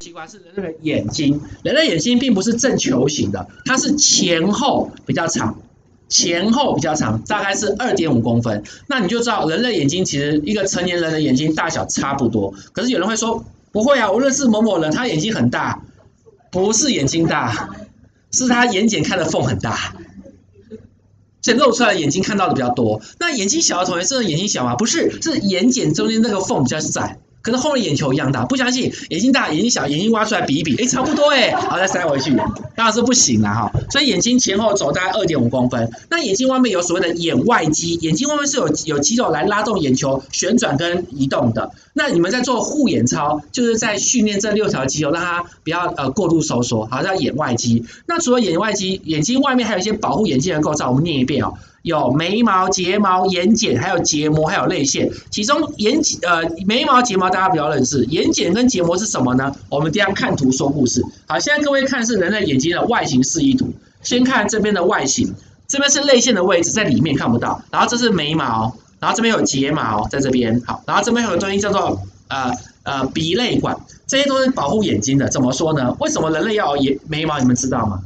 器官是人类的眼睛。人类眼睛并不是正球形的，它是前后比较长，前后比较长，大概是2.5公分。那你就知道人类眼睛其实一个成年人的眼睛大小差不多。可是有人会说不会啊，我认识某某人，他眼睛很大，不是眼睛大，是他眼睑开的缝很大。所以露出来的眼睛看到的比较多。那眼睛小的同学，真的眼睛小吗？不是，是眼睑中间那个缝比较窄。可是后面眼球一样大，不相信？眼睛大、眼睛小，眼睛挖出来比一比，差不多好再塞回去，当然是不行啦哈。所以眼睛前后走大概2.5公分。那眼睛外面有所谓的眼外肌，眼睛外面是有肌肉来拉动眼球旋转跟移动的。那你们在做护眼操，就是在训练这6条肌肉，让它不要过度收缩，好，叫眼外肌。那除了眼外肌，眼睛外面还有一些保护眼睛的构造，我们念一遍哦。有眉毛、睫毛、眼睑，还有结膜，还有泪腺。其中眉毛、睫毛大家比较认识，眼睑跟结膜是什么呢？我们等一下看图说故事。好，现在各位看是人类眼睛的外形示意图。先看这边的外形，这边是泪腺的位置，在里面看不到。然后这是眉毛，然后这边有睫毛在这边。好，然后这边有个东西叫做鼻泪管，这些都是保护眼睛的。怎么说呢？为什么人类要有眉毛？你们知道吗？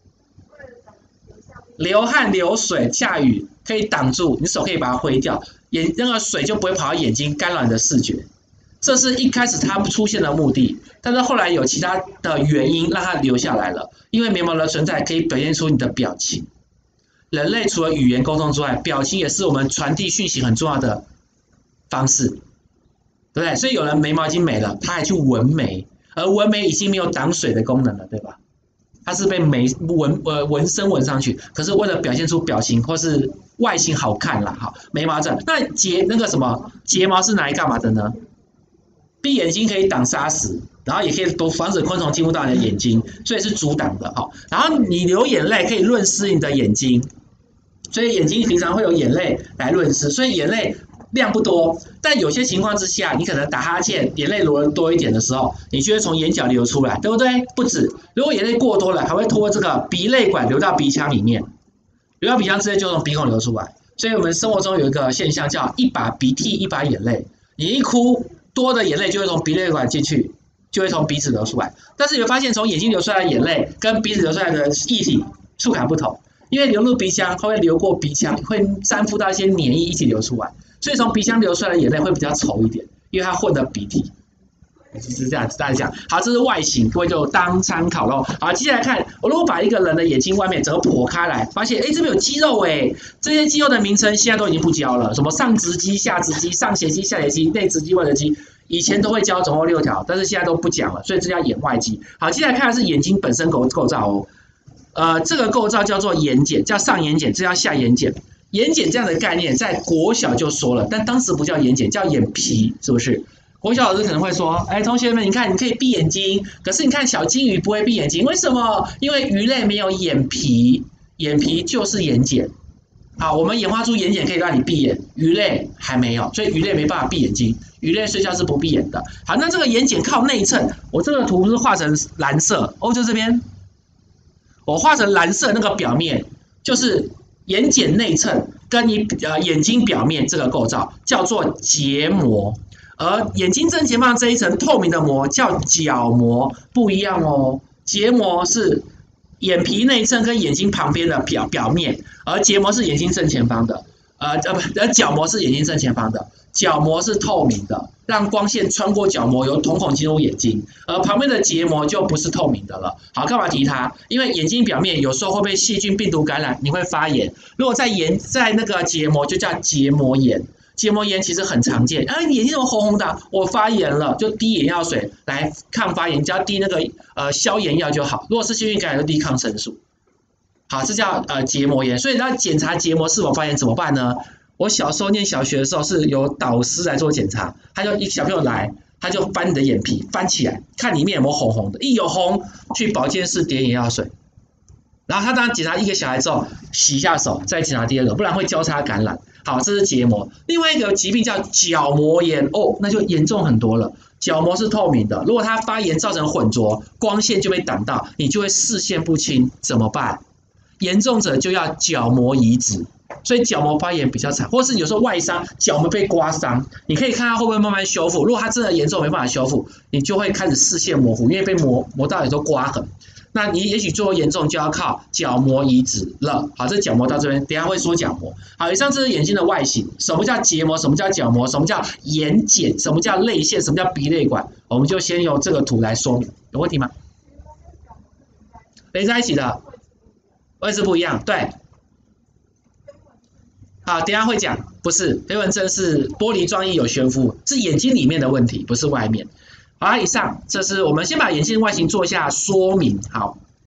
流汗流水下雨可以挡住，你手可以把它挥掉，那个水就不会跑到眼睛干扰你的视觉。这是一开始它出现的目的，但是后来有其他的原因让它留下来了。因为眉毛的存在可以表现出你的表情。人类除了语言沟通之外，表情也是我们传递讯息很重要的方式，对不对？所以有人眉毛已经没了，他还去纹眉，而纹眉已经没有挡水的功能了，对吧？它是被纹身纹上去，可是为了表现出表情或是外形好看啦，好，眉毛这那睫毛是拿来干嘛的呢？闭眼睛可以挡砂石，然后也可以防止昆虫进入到你的眼睛，所以是阻挡的哈。然后你流眼泪可以润湿你的眼睛，所以眼睛平常会有眼泪来润湿，所以眼泪量不多，但有些情况之下，你可能打哈欠，眼泪流的多一点的时候，你就会从眼角流出来，对不对？不止，如果眼泪过多了，还会通过这个鼻泪管流到鼻腔里面，流到鼻腔之后就从鼻孔流出来。所以我们生活中有一个现象叫一把鼻涕一把眼泪，你一哭，多的眼泪就会从鼻泪管进去，就会从鼻子流出来。但是你会发现，从眼睛流出来的眼泪跟鼻子流出来的液体触感不同，因为流入鼻腔，它会流过鼻腔，会粘附到一些黏液一起流出来。所以从鼻腔流出来的眼泪会比较稠一点，因为它混的鼻涕。是这样子，大家讲好，这是外形，各位就当参考咯。好，接下来看，我如果把一个人的眼睛外面整个剖开来，发现这边有肌肉这些肌肉的名称现在都已经不教了，什么上直肌、下直肌、上斜肌、下斜肌、内直肌、外直肌，以前都会教，总共6条，但是现在都不讲了，所以这叫眼外肌。好，接下来看的是眼睛本身构造这个构造叫做眼睑，叫上眼睑，这叫下眼睑。眼睑这样的概念在国小就说了，但当时不叫眼睑，叫眼皮，是不是？国小老师可能会说，同学们，你看，你可以闭眼睛，可是你看小金鱼不会闭眼睛，为什么？因为鱼类没有眼皮，眼皮就是眼睑。好，我们演化出眼睑可以让你闭眼，鱼类还没有，所以鱼类没办法闭眼睛，鱼类睡觉是不闭眼的。好，那这个眼睑靠内衬，我这个图是画成蓝色，就这边，我画成蓝色那个表面就是眼睑内衬跟你眼睛表面这个构造叫做结膜。而眼睛正前方这一层透明的膜叫角膜，不一样哦。结膜是眼皮内衬跟眼睛旁边的表面，而结膜是眼睛正前方的，角膜是眼睛正前方的，角膜是透明的，让光线穿过角膜由瞳孔进入眼睛，而旁边的结膜就不是透明的了。好，干嘛提它？因为眼睛表面有时候会被细菌、病毒感染，你会发炎。如果在那个结膜就叫结膜炎。结膜炎其实很常见，你眼睛怎么红红的？我发炎了，就滴眼药水来抗发炎，只要滴那个消炎药就好。如果是细菌感染，就滴抗生素。好，这叫结膜炎。所以要检查结膜是否发炎怎么办呢？我小时候念小学的时候是由导师来做检查，他就一小朋友来，他就翻你的眼皮，翻起来看里面有没有红红的，一有红去保健室点眼药水。然后他当然检查一个小孩之后，洗一下手，再检查第二个，不然会交叉感染。好，这是结膜。另外一个疾病叫角膜炎，那就严重很多了。角膜是透明的，如果它发炎造成混浊，光线就被挡到，你就会视线不清，怎么办？ 严重者就要角膜移植。所以角膜发炎比较惨，或是有时候外伤，角膜被刮伤，你可以看它会不会慢慢修复。如果它真的严重没办法修复，你就会开始视线模糊，因为被磨到很多刮痕。那你也许最后严重就要靠角膜移植了。好，这角膜到这边，等一下会说角膜。好，以上这是眼睛的外形，什么叫结膜，什么叫角膜，什么叫眼睑，什么叫泪腺，什么叫鼻泪管，我们就先用这个图来说明。有问题吗？连在一起的位置不一样，对。好，等一下会讲，不是飞蚊症是玻璃状液有悬浮，是眼睛里面的问题，不是外面。好，以上这是我们先把眼睛外形做一下说明。好。